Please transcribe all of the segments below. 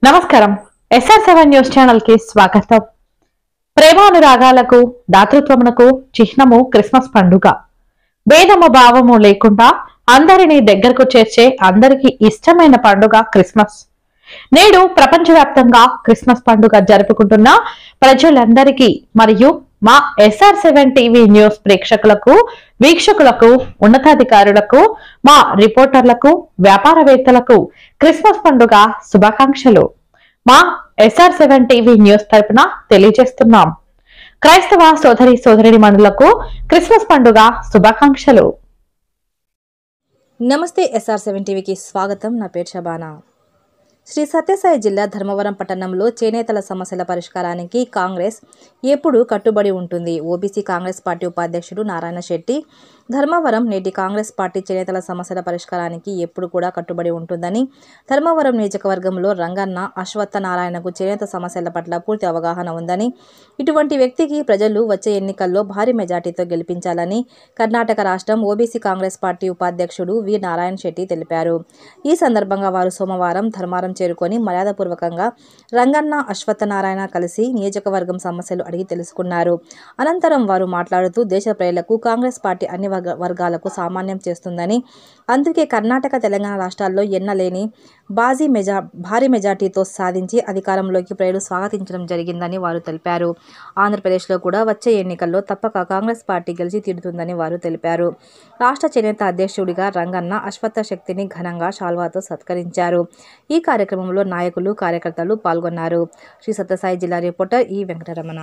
నమస్కారం SR7 news channel కి స్వాగతం. ప్రేమానురాగాలకు దాతృత్వమునకు చిహ్నము క్రిస్మస్ పండుగ. భేదము భావము లేకుండా అందరినీ దగ్గరకు చేర్చే అందరికీ ఇష్టమైన పండుగ క్రిస్మస్. నేడు ప్రపంచవ్యాప్తంగా క్రిస్మస్ పండుగ జరుపుకుంటున్న ప్రజలందరికీ మరియు మా SR7 టీవీ న్యూస్ ప్రేక్షకులకు, వీక్షకులకు, ఉన్నతాధికారులకు, మా రిపోర్టర్లకు, వ్యాపారవేత్తలకు క్రిస్మస్ పండుగ శుభాకాంక్షలు మా SR7 టీవీ న్యూస్ తరపున తెలియజేస్తున్నాం. క్రైస్తవ సోదరి మనులకు క్రిస్మస్ పండుగ శుభాకాంక్షలు. నమస్తే. SR7 టీవీకి స్వాగతం. నా పేరు శబానా. శ్రీ సత్యసాయి జిల్లా ధర్మవరం పట్టణంలో చేనేతల సమస్యల పరిష్కారానికి కాంగ్రెస్ ఎప్పుడూ కట్టుబడి ఉంటుంది. ఓబీసీ కాంగ్రెస్ పార్టీ ఉపాధ్యక్షుడు నారాయణ శెట్టి ధర్మవరం నేటి కాంగ్రెస్ పార్టీ చేనేతల సమస్యల పరిష్కారానికి ఎప్పుడు కూడా కట్టుబడి ఉంటుందని, ధర్మవరం నియోజకవర్గంలో రంగన్న అశ్వత్థ నారాయణకు చేనేత సమస్యల పట్ల పూర్తి అవగాహన ఉందని, ఇటువంటి వ్యక్తికి ప్రజలు వచ్చే ఎన్నికల్లో భారీ మెజార్టీతో గెలిపించాలని కర్ణాటక రాష్ట్రం ఓబీసీ కాంగ్రెస్ పార్టీ ఉపాధ్యక్షుడు వి నారాయణ శెట్టి తెలిపారు. ఈ సందర్భంగా వారు సోమవారం ధర్మవరం చేరుకొని మర్యాదపూర్వకంగా రంగన్న అశ్వత్థ నారాయణ కలిసి నియోజకవర్గం సమస్యలు అడిగి తెలుసుకున్నారు. అనంతరం వారు మాట్లాడుతూ దేశ ప్రజలకు కాంగ్రెస్ పార్టీ అన్ని వర్గాలకు సామాన్యం చేస్తుందని, అందుకే కర్ణాటక, తెలంగాణ రాష్ట్రాల్లో ఎన్నలేని భారీ మెజార్టీతో సాధించి అధికారంలోకి ప్రజలు స్వాగతించడం జరిగిందని వారు తెలిపారు. ఆంధ్రప్రదేశ్లో కూడా వచ్చే ఎన్నికల్లో తప్పక కాంగ్రెస్ పార్టీ గెలిచి తీరుతుందని వారు తెలిపారు. రాష్ట్ర చేనేత అధ్యక్షుడిగా రంగన్న అశ్వత్థ శక్తిని ఘనంగా శాల్వాతో సత్కరించారు. ఈ కార్యక్రమంలో నాయకులు, కార్యకర్తలు పాల్గొన్నారు. శ్రీ సత్యసాయి జిల్లా రిపోర్టర్ ఈ Venkataramana.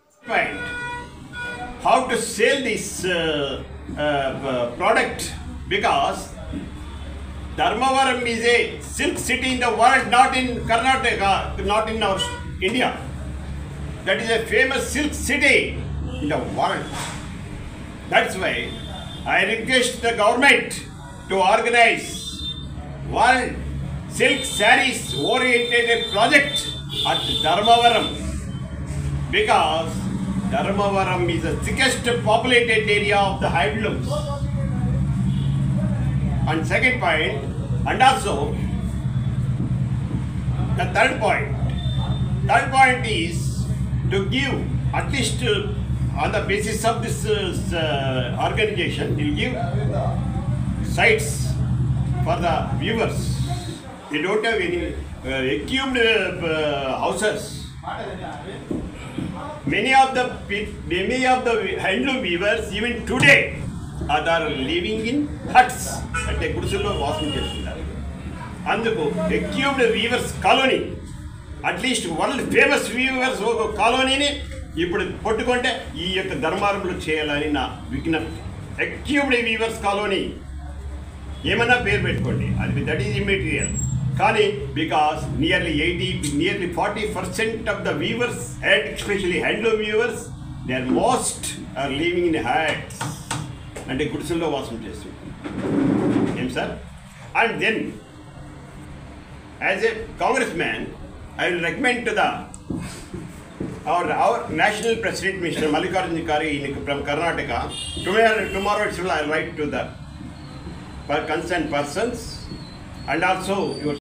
How to sell this product, because Dharmavaram is a silk city in the world, not in Karnataka, not in our India. That is a famous silk city in the world. That's why I request the government to organize World Silk Sarees oriented project at Dharmavaram, because Dharmavaram is the thickest populated area of the handlooms. And second point, and also the third point is to give at least on the basis of this organization, will give sites for the viewers. They don't have any equipped houses. Many of the handloom weavers even today are living in huts అంటే గుడిసెల్లో వాసం చేస్తున్నారు. అందుకు ఎక్యూబ్డ్ weavers colony, at least world famous weavers ఒక కాలనీని ఇప్పుడు పట్టుకుంటే ఈ యొక్క ధర్మారంలో చేయాలని నా విజ్ఞప్తి. ఎక్యూబ్డ్ వీవర్స్ కాలనీ ఏమన్నా పేరు పెట్టుకోండి, అది దట్ ఈజ్ ఇమ్మెటీరియల్. కానీ because nearly 40% of the weavers, especially handloom weavers, they are most are living in huts అంటే గుడిసెల్లో వాసం చేస్తుంది. ఏం sir? And then as a Congress man I will recommend to the our national president Mr. Mallikarjun Kharge from Karnataka. Tomorrow itself I will write to the concerned persons and also your